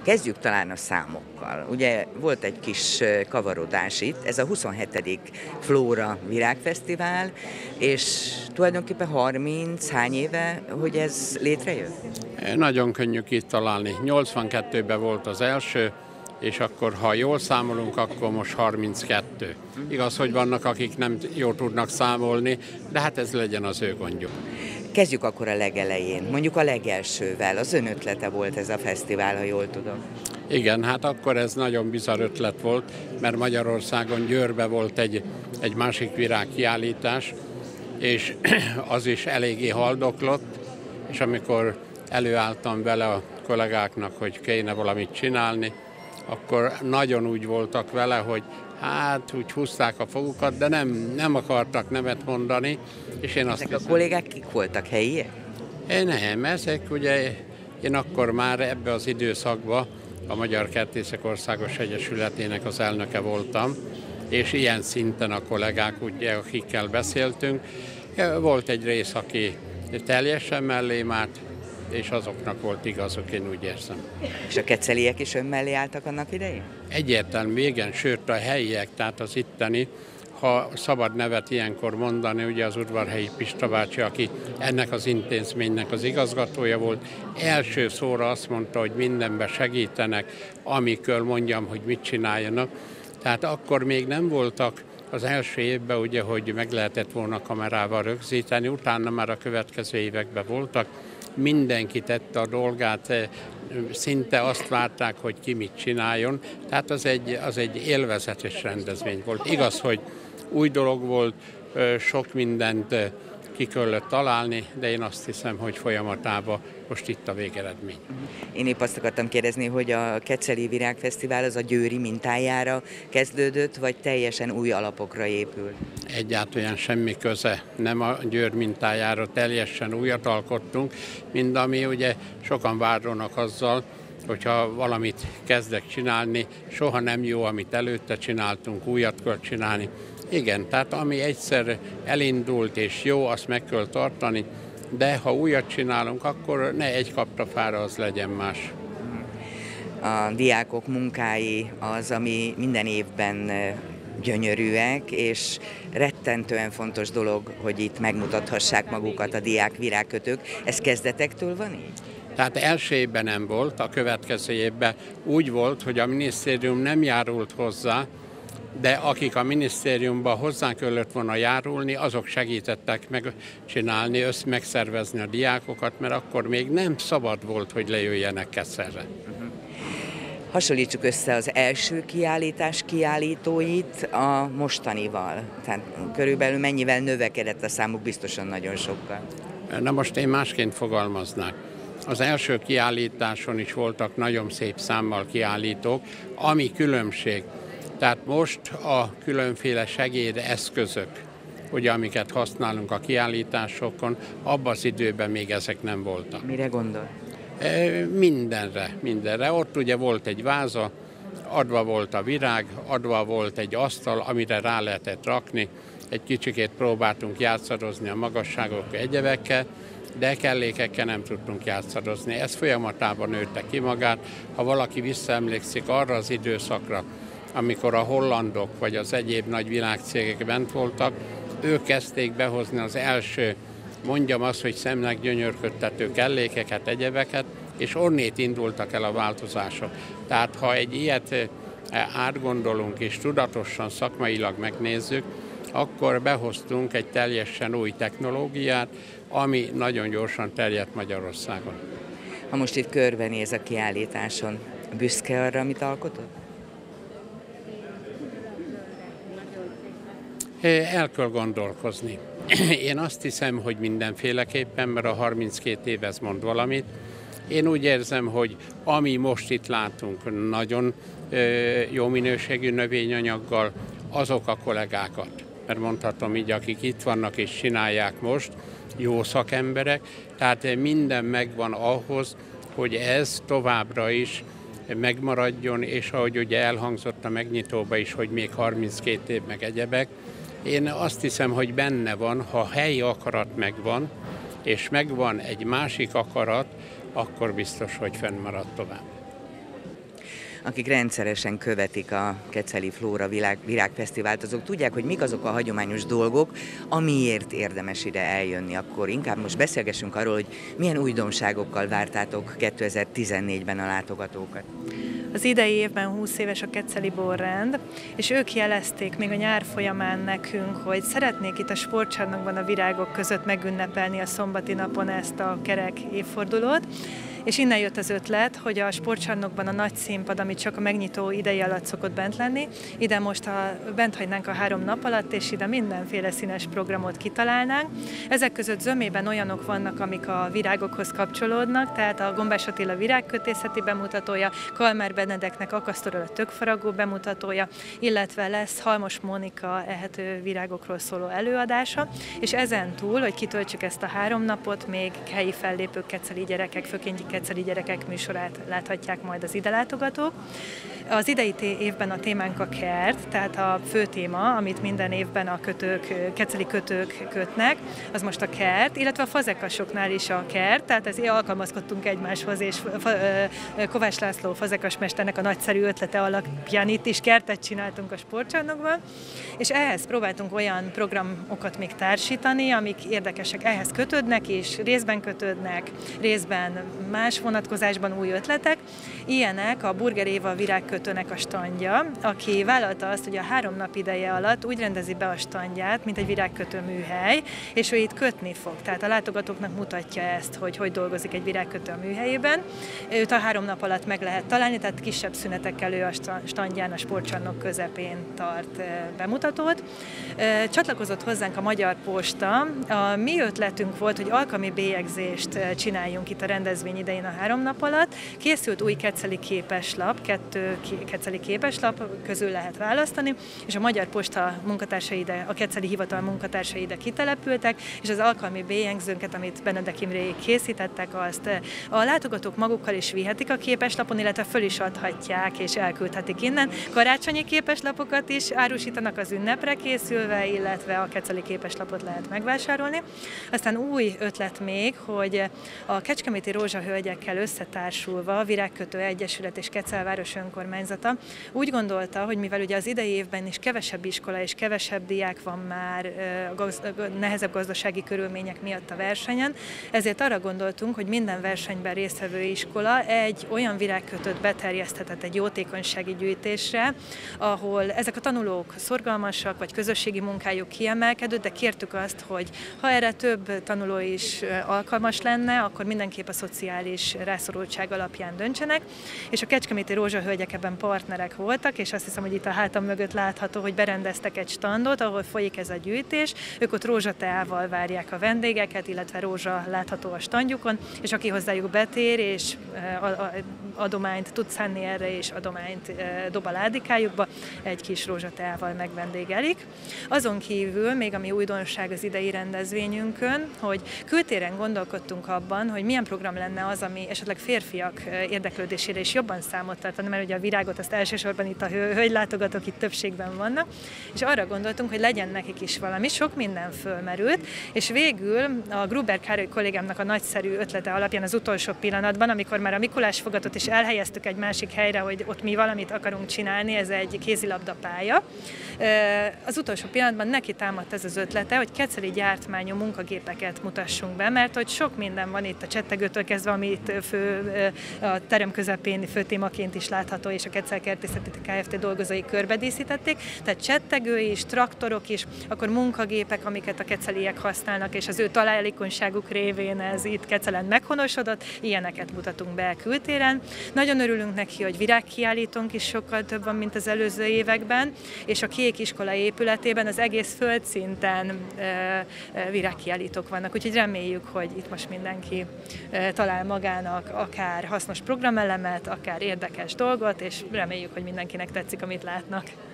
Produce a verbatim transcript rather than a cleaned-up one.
Kezdjük talán a számokkal. Ugye volt egy kis kavarodás itt, ez a huszonhetedik Flóra Virágfesztivál, és tulajdonképpen harminc hány éve, hogy ez létrejött? Nagyon könnyű kitalálni. nyolcvankettőben volt az első, és akkor, ha jól számolunk, akkor most harminckettő. Igaz, hogy vannak, akik nem jól tudnak számolni, de hát ez legyen az ő gondjuk. Kezdjük akkor a legelején, mondjuk a legelsővel. Az ön ötlete volt ez a fesztivál, ha jól tudom. Igen, hát akkor ez nagyon bizarr ötlet volt, mert Magyarországon Győrbe volt egy, egy másik virágkiállítás, és az is eléggé haldoklott, és amikor előálltam vele a kollégáknak, hogy kéne valamit csinálni, akkor nagyon úgy voltak vele, hogy hát úgy húzták a fogukat, de nem, nem akartak nemet mondani, és én azt Ezek hiszem, a kollégák kik voltak, helyiek? én nem, ezek ugye, én akkor már ebbe az időszakban a Magyar Kertészek Országos Egyesületének az elnöke voltam, és ilyen szinten a kollégák, ugye, akikkel beszéltünk, volt egy rész, aki teljesen mellém állt, és azoknak volt igazuk, én úgy érzem. És a keceliek is ön mellé álltak annak idején? Egyértelmű, igen, sőt a helyiek, tehát az itteni, ha szabad nevet ilyenkor mondani, ugye az udvarhelyi Pista bácsi, aki ennek az intézménynek az igazgatója volt, első szóra azt mondta, hogy mindenben segítenek, amikor mondjam, hogy mit csináljanak. Tehát akkor még nem voltak az első évben, ugye, hogy meg lehetett volna kamerával rögzíteni, utána már a következő években voltak. Mindenki tette a dolgát, szinte azt várták, hogy ki mit csináljon. Tehát az egy, az egy élvezetes rendezvény volt. Igaz, hogy új dolog volt, sok mindent ki kellett találni, de én azt hiszem, hogy folyamatában most itt a végeredmény. Én épp azt akartam kérdezni, hogy a Keceli Virágfesztivál az a győri mintájára kezdődött, vagy teljesen új alapokra épül? Egyáltalán semmi köze, nem a Győr mintájára, teljesen újat alkottunk, mind ami ugye sokan vádolnak azzal, hogyha valamit kezdek csinálni, soha nem jó, amit előtte csináltunk, újat kell csinálni. Igen, tehát ami egyszer elindult és jó, azt meg kell tartani, de ha újat csinálunk, akkor ne egy kaptafára az legyen más. A diákok munkái az, ami minden évben gyönyörűek, és rettentően fontos dolog, hogy itt megmutathassák magukat a diák virágkötők. Ez kezdetektől van így? Tehát első évben nem volt, a következő évben úgy volt, hogy a minisztérium nem járult hozzá, de akik a minisztériumban hozzánk kellett volna járulni, azok segítettek megcsinálni, össz megszervezni a diákokat, mert akkor még nem szabad volt, hogy lejöjjenek Keszerre. Hasonlítsuk össze az első kiállítás kiállítóit a mostanival. Tehát körülbelül mennyivel növekedett a számuk, biztosan nagyon sokkal. Na most én másként fogalmaznák. Az első kiállításon is voltak nagyon szép számmal kiállítók, ami különbség. Tehát most a különféle segédeszközök, ugye, amiket használunk a kiállításokon, abban az időben még ezek nem voltak. Mire gondol? Mindenre, mindenre. Ott ugye volt egy váza, adva volt a virág, adva volt egy asztal, amire rá lehetett rakni. Egy kicsikét próbáltunk játszadozni a magasságok egyebekkel, de kellékekkel nem tudtunk játszadozni. Ez folyamatában nőtte ki magát. Ha valaki visszaemlékszik arra az időszakra, amikor a hollandok vagy az egyéb nagy világcégek bent voltak, ők kezdték behozni az első, mondjam azt, hogy szemnek gyönyörködtető kellékeket, egyebeket, és onnét indultak el a változások. Tehát ha egy ilyet átgondolunk és tudatosan szakmailag megnézzük, akkor behoztunk egy teljesen új technológiát, ami nagyon gyorsan terjedt Magyarországon. Ha most itt körbenéz a kiállításon, büszke arra, amit alkotott? El kell gondolkozni. Én azt hiszem, hogy mindenféleképpen, mert a harminckét év ez mond valamit. Én úgy érzem, hogy ami most itt látunk, nagyon jó minőségű növényanyaggal, azok a kollégákat, mert mondhatom így, akik itt vannak és csinálják most, jó szakemberek, tehát minden megvan ahhoz, hogy ez továbbra is megmaradjon, és ahogy ugye elhangzott a megnyitóba is, hogy még harminckét év meg egyebek, én azt hiszem, hogy benne van, ha helyi akarat megvan, és megvan egy másik akarat, akkor biztos, hogy fennmarad tovább. Akik rendszeresen követik a Keceli Flóra világ, Virágfesztivált, azok tudják, hogy mik azok a hagyományos dolgok, amiért érdemes ide eljönni. Akkor inkább most beszélgessünk arról, hogy milyen újdonságokkal vártátok kétezer-tizennégyben a látogatókat. Az idei évben húsz éves a Keceli Borrend, és ők jelezték még a nyár folyamán nekünk, hogy szeretnék itt a sportcsarnokban a virágok között megünnepelni a szombati napon ezt a kerek évfordulót. És innen jött az ötlet, hogy a sportcsarnokban a nagy színpad, amit csak a megnyitó ideje alatt szokott bent lenni, ide most a, bent hagynánk a három nap alatt, és ide mindenféle színes programot kitalálnánk. Ezek között zömében olyanok vannak, amik a virágokhoz kapcsolódnak, tehát a Gombás Attila virágkötészeti bemutatója, Kalmár Benedeknek akasztóról a tökfaragó bemutatója, illetve lesz Halmos Mónika ehető virágokról szóló előadása, és ezen túl, hogy kitöltsük ezt a három napot, még helyi fellépők, keceli gyerekek, főként keceli gyerekek műsorát láthatják majd az ide látogatók. Az idei évben a témánk a kert, tehát a fő téma, amit minden évben a kötők, keceli kötők kötnek, az most a kert, illetve a fazekasoknál is a kert, tehát ezért alkalmazkodtunk egymáshoz, és Kovács László fazekasmesternek a nagyszerű ötlete alapján itt is kertet csináltunk a sportcsarnokban, és ehhez próbáltunk olyan programokat még társítani, amik érdekesek, ehhez kötődnek is, részben kötődnek, részben más vonatkozásban új ötletek. Ilyenek a Burger Éva virágkötőnek a standja, aki vállalta azt, hogy a három nap ideje alatt úgy rendezi be a standját, mint egy virágkötő műhely, és ő itt kötni fog. Tehát a látogatóknak mutatja ezt, hogy hogy dolgozik egy virágkötő a műhelyében. Őt a három nap alatt meg lehet találni, tehát kisebb szünetekkel ő a standján a sportcsarnok közepén tart bemutatót. Csatlakozott hozzánk a Magyar Posta. A mi ötletünk volt, hogy alkalmi bélyegzést csináljunk itt a rendezvény idején a három nap alatt. Készült új keceli képeslap, kettő keceli képeslap közül lehet választani, és a Magyar Posta munkatársai ide, a Keceli Hivatal munkatársai ide kitelepültek, és az alkalmi bélyegzőnket, amit Benedek Imréjék készítettek, azt a látogatók magukkal is vihetik a képeslapon, illetve föl is adhatják, és elküldhetik innen. Karácsonyi képeslapokat is árusítanak az ünnepre készülve, illetve a keceli képeslapot lehet megvásárolni. Aztán új ötlet még, hogy a Kecskeméti Rózsahölgyekkel összetársulva a Virágkötő Egyesület és Kecelváros önkormányzata úgy gondolta, hogy mivel ugye az idei évben is kevesebb iskola és kevesebb diák van már gaz, nehezebb gazdasági körülmények miatt a versenyen, ezért arra gondoltunk, hogy minden versenyben résztvevő iskola egy olyan virágkötőt beterjeszthetett egy jótékonysági gyűjtésre, ahol ezek a tanulók szorgalmasak, vagy közösségi munkájuk kiemelkedő, de kértük azt, hogy ha erre több tanuló is alkalmas lenne, akkor mindenképp a szociális rászorultság alapján döntsenek, és a Kecskeméti Rózsahölgyek ebben partnerek voltak, és azt hiszem, hogy itt a hátam mögött látható, hogy berendeztek egy standot, ahol folyik ez a gyűjtés, ők ott rózsateával várják a vendégeket, illetve rózsa látható a standjukon, és aki hozzájuk betér, és adományt tud szánni erre, és adományt dob a ládikájukba, egy kis rózsateával megvendégelik. Azon kívül még ami újdonság az idei rendezvényünkön, hogy kültéren gondolkodtunk abban, hogy milyen program lenne az, ami esetleg férfiak érdeklődésére is jobban számot tartani, mert ugye a virágot azt elsősorban itt a hölgylátogatók itt többségben vannak, és arra gondoltunk, hogy legyen nekik is valami, sok minden fölmerült, és végül a Gruber Károly kollégámnak a nagyszerű ötlete alapján az utolsó pillanatban, amikor már a Mikulás fogatot is elhelyeztük egy másik helyre, hogy ott mi valamit akarunk csinálni, ez egy kézilabdapálya. Az utolsó pillanatban neki támadt ez az ötlete, hogy keceli gyártmányú munkagépeket mutassunk be, mert hogy sok minden van itt a csettegőtől kezdve, ami itt fő, a terem közepén főtémaként is látható, és a Kecel Kertészeti Kft. Dolgozói körbedíszítették, tehát csettegő is, traktorok is, akkor munkagépek, amiket a keceliek használnak, és az ő találékonyságuk révén ez itt Kecelen meghonosodott, ilyeneket mutatunk be kültéren. Nagyon örülünk neki, hogy virágkiállítónk is sokkal több van, mint az előző években, és a Kék Iskola épületében az egész földszinten virágkiállítók vannak, úgyhogy reméljük, hogy itt most mindenki talál magának akár hasznos programelemet, akár érdekes dolgot, és reméljük, hogy mindenkinek tetszik, amit látnak.